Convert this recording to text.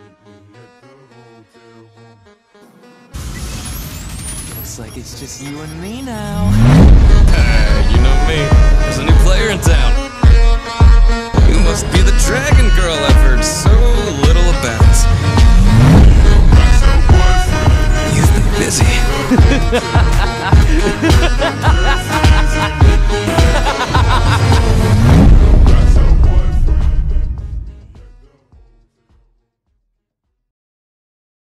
Looks like it's just you and me now. You know me. There's a new player in town. You must be the dragon girl I've heard so little about. You've been busy.